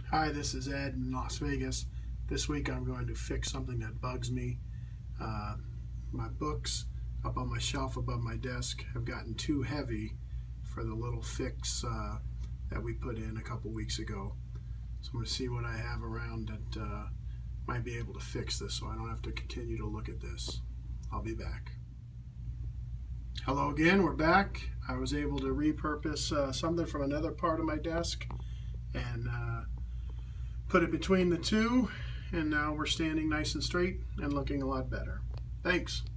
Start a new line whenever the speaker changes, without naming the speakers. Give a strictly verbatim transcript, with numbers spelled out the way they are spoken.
Hi, this is Ed in Las Vegas. This week I'm going to fix something that bugs me. Uh, my books up on my shelf above my desk have gotten too heavy for the little fix uh, that we put in a couple weeks ago. So I'm going to see what I have around that uh, might be able to fix this so I don't have to continue to look at this. I'll be back. Hello again, we're back. I was able to repurpose uh, something from another part of my desk and uh, put it between the two, and now we're standing nice and straight and looking a lot better. Thanks.